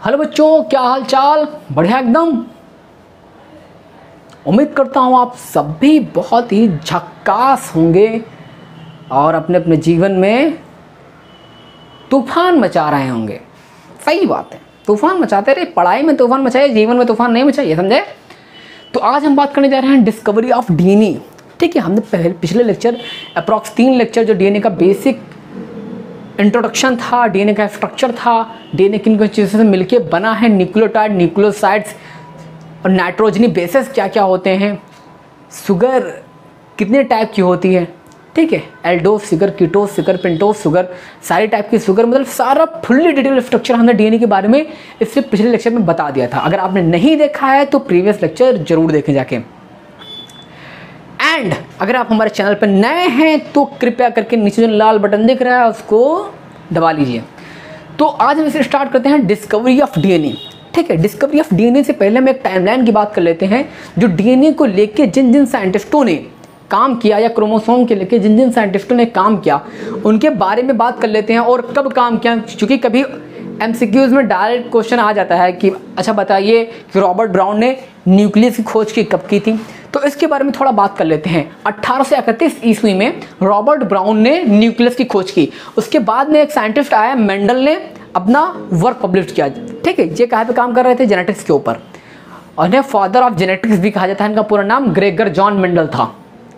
Hello बच्चों, क्या हाल चाल? बढ़िया एकदम। उम्मीद करता हूँ आप सभी बहुत ही झक्कास होंगे और अपने अपने जीवन में तूफान मचा रहे होंगे। सही बात है, तूफान मचाते रहे। पढ़ाई में तूफान मचाइए, जीवन में तूफान नहीं मचाइए, समझे? तो आज हम बात करने जा रहे हैं डिस्कवरी ऑफ डीएनए। ठीक है, हमने पिछले लेक्चर अप्रॉक्स 3 लेक्चर जो डीएनए का बेसिक इंट्रोडक्शन था, डीएनए का स्ट्रक्चर था, डीएनए किन किन चीज़ों से मिलके बना है, न्यूक्लियोटाइड, न्यूक्लियोसाइड्स और नाइट्रोजनी बेसेस क्या क्या होते हैं, शुगर कितने टाइप की होती है, ठीक है, aldose sugar, ketose sugar, pentose sugar, सारी टाइप की शुगर, मतलब सारा फुल्ली डिटेल स्ट्रक्चर हमने डीएनए के बारे में इससे पिछले लेक्चर में बता दिया था। अगर आपने नहीं देखा है तो प्रीवियस लेक्चर जरूर देखें जाके। एंड अगर आप हमारे चैनल पर नए हैं तो कृपया करके नीचे जो लाल बटन दिख रहा है उसको दबा लीजिए। तो आज हम इसे स्टार्ट करते हैं डिस्कवरी ऑफ डीएनए। ठीक है, डिस्कवरी ऑफ डीएनए से पहले हम एक टाइमलाइन की बात कर लेते हैं। जो डीएनए को लेके जिन जिन साइंटिस्टों ने काम किया या क्रोमोसोम के लेके जिन जिन साइंटिस्टों ने काम किया उनके बारे में बात कर लेते हैं और कब काम किया। क्योंकि कभी एमसीक्यूज में डायरेक्ट क्वेश्चन आ जाता है कि अच्छा बताइए कि रॉबर्ट ब्राउन ने न्यूक्लियस की खोज की कब की थी, तो इसके बारे में थोड़ा बात कर लेते हैं। 1831 ईस्वी में रॉबर्ट ब्राउन ने न्यूक्लियस की खोज की। उसके बाद में एक साइंटिस्ट आया, मेंडल ने अपना वर्क पब्लिश किया। ठीक है, ये कहाँ पे काम कर रहे थे? जेनेटिक्स के ऊपर। और इन्हें फादर ऑफ जेनेटिक्स भी कहा जाता है। इनका पूरा नाम ग्रेगर जॉन मेंडल था।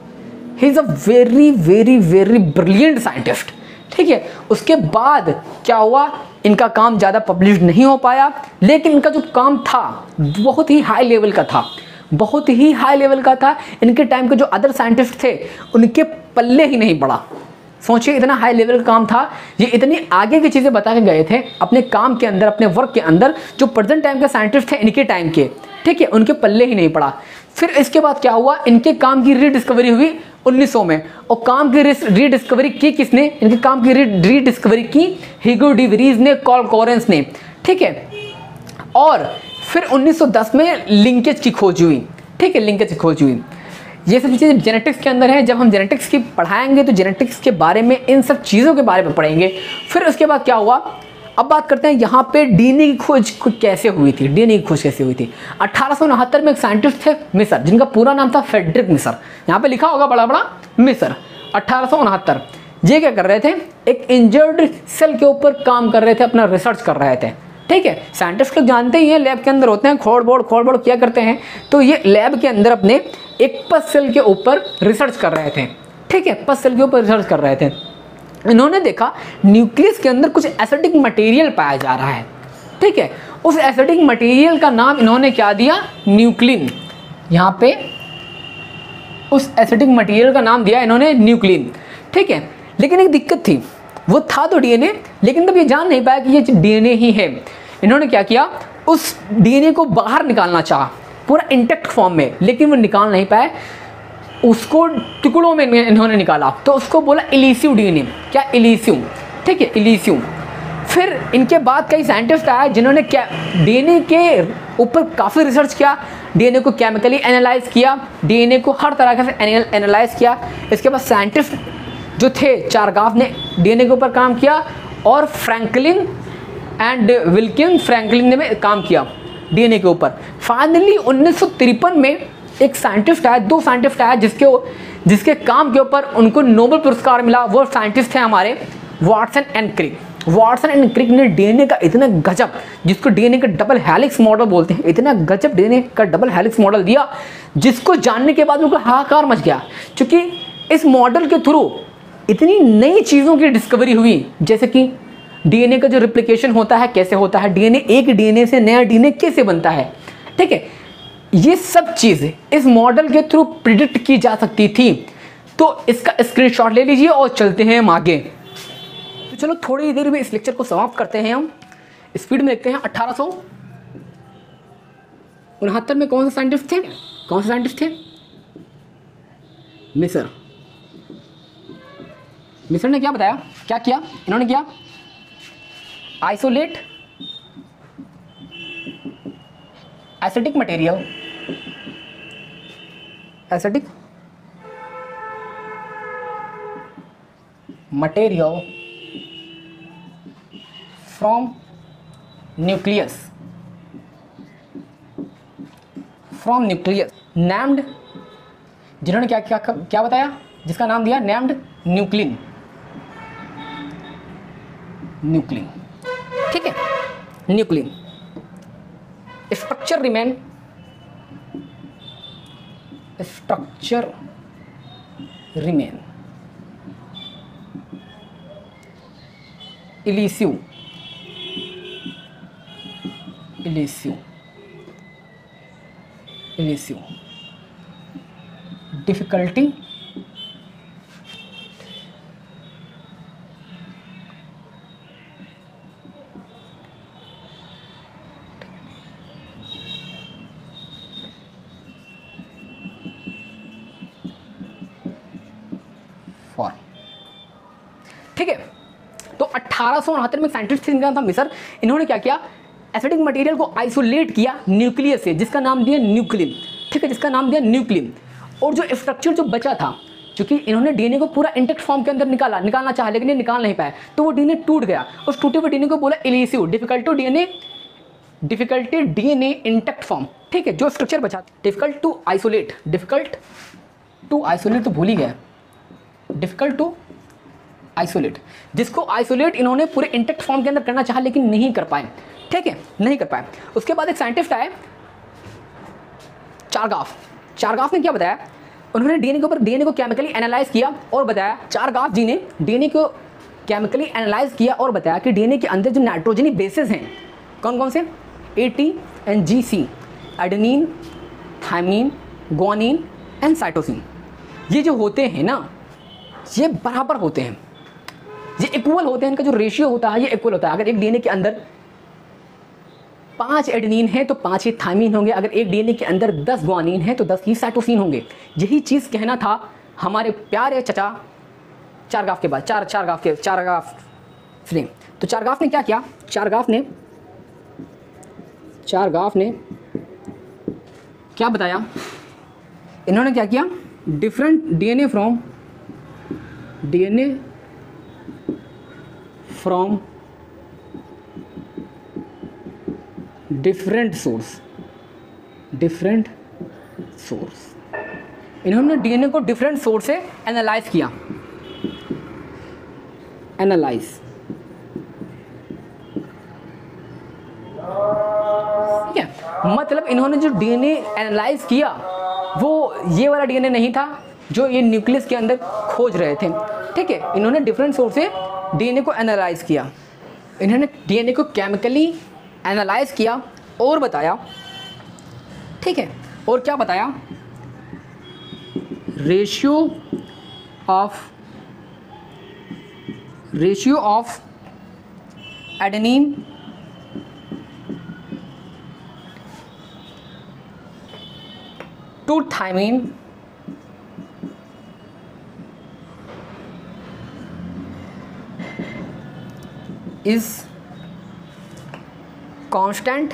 He is a very very very brilliant scientist. ठीक है, उसके बाद क्या हुआ, इनका काम ज़्यादा पब्लिश नहीं हो पाया, लेकिन इनका जो काम था बहुत ही हाई लेवल का था, बहुत ही हाई लेवल का था। इनके टाइम के जो अदर साइंटिस्ट थे उनके पल्ले ही नहीं पड़ा। सोचिए, इतना हाई लेवल का काम था, ये इतनी आगे की चीज़ें बता के गए थे अपने काम के अंदर, अपने वर्क के अंदर। जो प्रेजेंट टाइम के साइंटिस्ट थे इनके टाइम के, ठीक है, उनके पल्ले ही नहीं पड़ा। फिर इसके बाद क्या हुआ, इनके काम की रीडिस्कवरी हुई 1900 में। और काम की रीडिस्कवरी की किसने? इनके काम की रीडिस्कवरी की ह्यूगो डी वरीज ने, कार्ल कोरेंस ने। ठीक है, और फिर 1910 में लिंकेज की खोज हुई। ठीक है, लिंकेज की खोज हुई। ये सब चीज़ें जेनेटिक्स के अंदर है। जब हम जेनेटिक्स की पढ़ाएंगे तो जेनेटिक्स के बारे में, इन सब चीज़ों के बारे में पढ़ेंगे। फिर उसके बाद क्या हुआ, अब बात करते हैं यहाँ पे डीएनए की खोज कैसे हुई थी। डीएनए की खोज कैसे हुई थी? 1869 में एक साइंटिस्ट थे मिस्र, जिनका पूरा नाम था फ्रेडरिक मिस्र। यहाँ पे लिखा होगा बड़ा बड़ा मिस्र। 1869 ये क्या कर रहे थे, एक इंजर्ड सेल के ऊपर काम कर रहे थे, अपना रिसर्च कर रहे थे। ठीक है, साइंटिस्ट लोग जानते ही हैं, लैब के अंदर होते हैं, खोड़ बोड़ किया करते हैं। तो ये लैब के अंदर अपने एक पस सेल के ऊपर रिसर्च कर रहे थे। ठीक है, पस सेल के ऊपर रिसर्च कर रहे थे। इन्होंने देखा न्यूक्लियस के अंदर कुछ एसिडिक मटेरियल पाया जा रहा है। ठीक है, उस एसिडिक मटेरियल का नाम इन्होंने क्या दिया? न्यूक्लिन। यहाँ पे उस एसिडिक मटेरियल का नाम दिया इन्होंने न्यूक्लिन। ठीक है, लेकिन एक दिक्कत थी, वो था तो डीएनए, लेकिन तब ये जान नहीं पाया कि ये डीएनए ही है। इन्होंने क्या किया, उस डीएनए को बाहर निकालना चाहा पूरा इंटेक्ट फॉर्म में, लेकिन वो निकाल नहीं पाए। उसको टुकड़ों में इन्होंने निकाला, तो उसको बोला इलीसिव डीएनए। क्या? इलीसिव। ठीक है, इलीसिव। फिर इनके बाद कई साइंटिस्ट आए जिन्होंने क्या डीएनए के ऊपर काफ़ी रिसर्च किया, डीएनए को केमिकली एनालाइज किया, डीएनए को हर तरह से एनालाइज किया। इसके बाद साइंटिस्ट जो थे चारगाफ ने डीएनए के ऊपर काम किया, और फ्रैंकलिन एंड विल्किन फ्रैंकलिन ने भी काम किया डीएनए के ऊपर। फाइनली 1953 में एक साइंटिस्ट आया, 2 साइंटिस्ट आया जिसके काम के ऊपर उनको नोबेल पुरस्कार मिला। वो साइंटिस्ट थे हमारे Watson and Crick. Watson and Crick ने डीएनए का इतना गजब, जिसको डीएनए का डबल हेलिक्स मॉडल बोलते हैं, इतना गजब डीएनए का डबल हेलिक्स मॉडल दिया, जिसको जानने के बाद उनको हाहाकार मच गया। क्योंकि इस मॉडल के थ्रू इतनी नई चीज़ों की डिस्कवरी हुई, जैसे कि डीएनए का जो रिप्लिकेशन होता है कैसे होता है, डीएनए एक डीएनए से नया डीएनए कैसे बनता है। ठीक है, ये सब चीज़ें इस मॉडल के थ्रू प्रिडिक्ट की जा सकती थी। तो इसका स्क्रीनशॉट ले लीजिए और चलते हैं हम आगे। तो चलो थोड़ी देर में इस लेक्चर को समाप्त करते हैं। हम स्पीड में देखते हैं। 1869 में कौन से साइंटिस्ट थे? कौन से साइंटिस्ट थे? मिस्र। मिस्र ने क्या बताया, क्या किया इन्होंने? किया isolate acidic material, acidic material from nucleus from nucleus named, जिन्होंने क्या क्या क्या बताया, जिसका नाम दिया नेम्ड न्यूक्लिन, न्यूक्लिन, ठीक है, nuclein. Structure remain, structure remain elusive, elusive, elusive, difficulty, for, ठीक है। तो 1869 में साइंटिस्ट जिनका नाम था मिसर, इन्होंने क्या किया, एसिडिक मटेरियल को आइसोलेट किया न्यूक्लियस से, जिसका नाम दिया न्यूक्लिन, ठीक है, जिसका नाम दिया न्यूक्लिन। और जो स्ट्रक्चर जो बचा था, क्योंकि इन्होंने डीएनए को पूरा इंटेक्ट फॉर्म के अंदर निकालना चाहा लेकिन ये निकाल नहीं पाया, तो वो डीएनए टूट गया। उस टूटे हुए डीएनए को बोला elusive, difficulty DNA intact form, ठीक है। जो स्ट्रक्चर बचा, डिफिकल्ट टू आइसोलेट, तो भूल ही गया, डिफिकल्ट टू आइसोलेट, जिसको आइसोलेट इन्होंने पूरे इंटेक्ट फॉर्म के अंदर करना चाहा लेकिन नहीं कर पाए, ठीक है, नहीं कर पाए। उसके बाद एक साइंटिस्ट आए चारगाफ ने क्या बताया, उन्होंने डीएनए के ऊपर डीएनए को केमिकली एनालाइज किया और बताया, चारगाफ जी ने डीएनए को केमिकली एनालाइज किया और बताया कि डीएनए के अंदर जो नाइट्रोजनी बेसेस हैं कौन कौन से, AT and GC, adenine, thymine, guanine and cytosine, ये जो होते हैं ना, ये बराबर होते हैं, ये इक्वल होते हैं, इनका जो रेशियो होता है ये इक्वल होता है। अगर एक डीएनए के अंदर 5 एडेनिन है तो 5 ही थायमीन होंगे, अगर एक डीएनए के अंदर 10 ग्वानिन है तो 10 ही साइटोसिन होंगे। यही चीज़ कहना था हमारे प्यारे चचा चारगाफ के बाद, चारगाफ ने। तो चारगाफ ने क्या किया, चारगाफ ने क्या बताया, इन्होंने क्या किया, different DNA from different source, इन्होंने डीएनए को डिफरेंट सोर्स से एनालाइज किया, ठीक है। मतलब इन्होंने जो डीएनए एनालाइज किया वो ये वाला डीएनए नहीं था जो ये न्यूक्लियस के अंदर खोज रहे थे, ठीक है। इन्होंने डिफरेंट सोर्स से डीएनए को एनालाइज किया, इन्होंने डीएनए को केमिकली एनालाइज किया और बताया, ठीक है। और क्या बताया, ratio of adenine to thymine is constant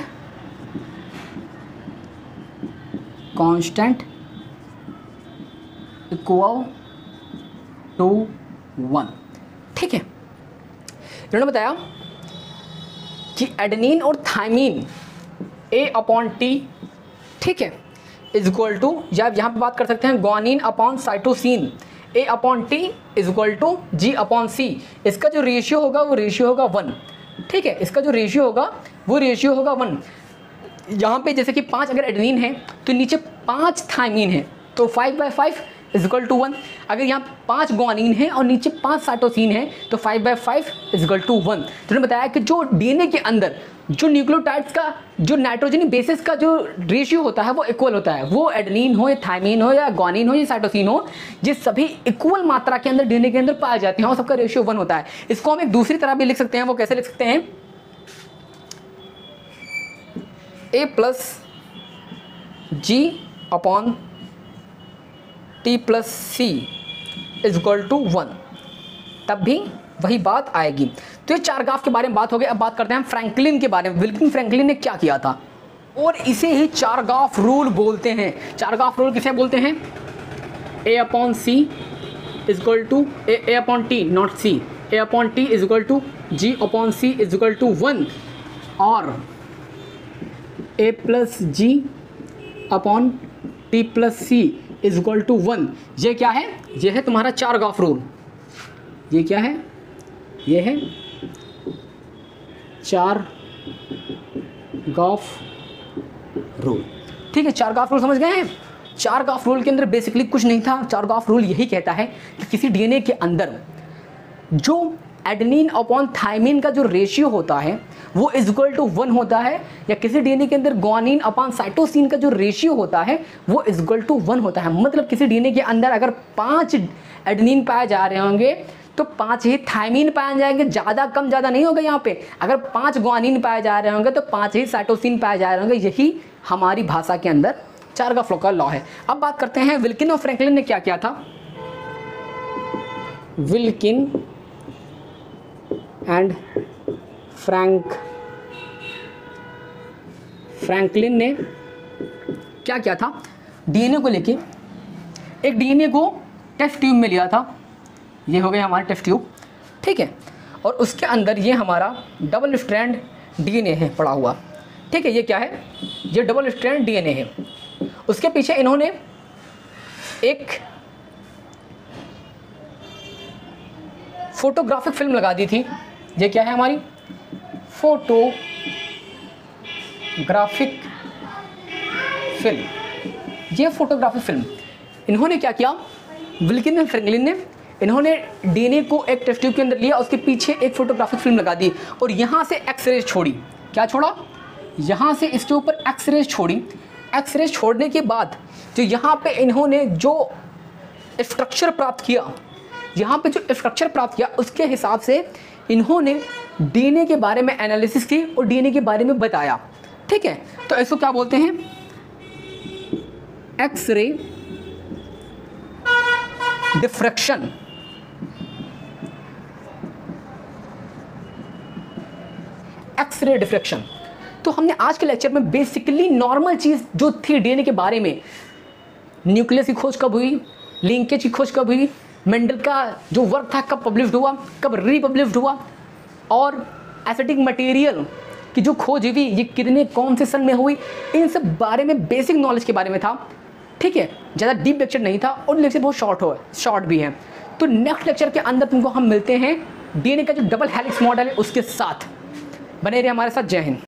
equal to 1, ठीक है। इन्होंने बताया कि एडेनिन और थायमीन A/T, ठीक है, इज इक्वल टू, या यहाँ पे बात कर सकते हैं guanine upon cytosine, A/T is equal to G/C। इसका जो रेशियो होगा वो रेशियो होगा 1, ठीक है, इसका जो रेशियो होगा वो रेशियो होगा 1। यहाँ पे जैसे कि 5 अगर एडेनिन है तो नीचे 5 थायमीन है तो 5/5 इज इक्वल टू 1। अगर यहाँ 5 ग्वानिन है और नीचे 5 साइटोसिन है तो 5/5 इज इक्वल टू 1। तो उन्होंने बताया कि जो डीएनए के अंदर जो न्यूक्लियोटाइड्स का जो नाइट्रोजनी बेसिस का जो रेशियो होता है वो इक्वल होता है, वो एडेनिन हो या थायमीन हो या ग्वानिन हो या साइटोसिन हो, ये सभी इक्वल मात्रा के अंदर डीएनए के अंदर पाए जाते हैं और सबका रेशियो 1 होता है। इसको हम एक दूसरी तरह भी लिख सकते हैं, वो कैसे लिख सकते हैं, A+G/T+C इज इक्वल टू 1, तब भी वही बात आएगी। तो ये चारगाफ के बारे में बात हो गई। अब बात करते हैं फ्रैंकलिन के बारे में। विल्किन फ्रैंकलिन ने क्या किया था, और इसे ही चारगाफ रूल बोलते हैं। चारगाफ रूल किसे बोलते हैं, A/C is equal to A/T not C, A/T is equal to G/C is equal to 1 और A+G/T upon T plus C is equal to 1। ये क्या है? ये है तुम्हारा चारगॉफ रूल। ये क्या है? ये है चारगॉफ रूल। ठीक है, चारगॉफ रूल समझ गए हैं? चारगॉफ रूल के अंदर बेसिकली कुछ नहीं था। चारगॉफ रूल यही कहता है कि किसी डीएनए के अंदर जो एडेनिन अपॉन थायमिन का जो रेशियो होता है वो इज इक्वल टू 1 होता है, या किसी डीएनए के अंदर ग्वानिन अपॉन साइटोसिन का जो रेशियो होता है वो इज इक्वल टू 1 होता है। मतलब किसी डीएनए के अंदर अगर 5 एडेनिन पाए जा रहे होंगे तो 5 ही थायमिन पाए जाएंगे, ज़्यादा कम ज़्यादा नहीं होगा यहाँ पे। अगर 5 ग्वानिन पाए जा रहे होंगे तो 5 ही साइटोसिन पाए जा रहे होंगे। यही हमारी भाषा के अंदर चारगॉफ का लॉ है। अब बात करते हैं विल्किन और फ्रैंकलिन ने क्या किया था। विल्किन एंड फ्रैंकलिन ने क्या किया था, डीएनए को लेके एक डीएनए को टेस्ट ट्यूब में लिया था। ये हो गया हमारा टेस्ट ट्यूब, ठीक है, और उसके अंदर ये हमारा डबल स्ट्रैंड डीएनए है पड़ा हुआ। ठीक है, ये क्या है? ये डबल स्ट्रैंड डीएनए है। उसके पीछे इन्होंने एक फोटोग्राफिक फिल्म लगा दी थी। ये क्या है हमारी? Photographic film. ये फोटोग्राफिक फिल्म इन्होंने क्या किया, विल्किन एंड फ्रैंकलिन ने, इन्होंने डीएनए को एक टेस्ट ट्यूब के अंदर लिया, उसके पीछे एक फोटोग्राफिक फिल्म लगा दी और यहाँ से एक्सरेज छोड़ी। क्या छोड़ा? यहाँ से इसके ऊपर एक्सरेज छोड़ी। एक्सरेज छोड़ने के बाद जो यहाँ पे इन्होंने जो स्ट्रक्चर प्राप्त किया, यहाँ पे जो स्ट्रक्चर प्राप्त किया उसके हिसाब से इन्होंने डीएनए के बारे में एनालिसिस की और डीएनए के बारे में बताया। ठीक है, तो इसको क्या बोलते हैं? X-ray diffraction. X-ray diffraction. तो हमने आज के लेक्चर में बेसिकली नॉर्मल चीज़ जो थी डीएनए के बारे में, न्यूक्लियस की खोज कब हुई, लिंकेज की खोज कब हुई, मेंडल का जो वर्क था कब पब्लिश्ड हुआ, कब रीपब्लिश्ड हुआ, और एसिटिक मटेरियल की जो खोज हुई ये कितने कौन से सन में हुई, इन सब बारे में बेसिक नॉलेज के बारे में था। ठीक है, ज़्यादा डीप लेक्चर नहीं था और लेक्चर बहुत शॉर्ट भी है। तो नेक्स्ट लेक्चर के अंदर तुमको हम मिलते हैं डीएनए का जो डबल हेलिक्स मॉडल है उसके साथ। बने रहिए हमारे साथ। जय हिंद।